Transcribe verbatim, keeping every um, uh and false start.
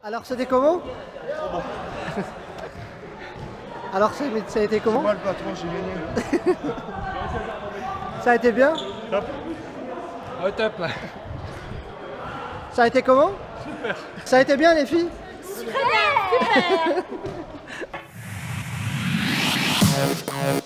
Alors c'était comment? Trop bon. Alors ça a été comment? Moi le patron, j'ai gagné. Ça a été bien? Top. Au top. Ça a été comment? Super. Ça a été bien les filles? Super, super.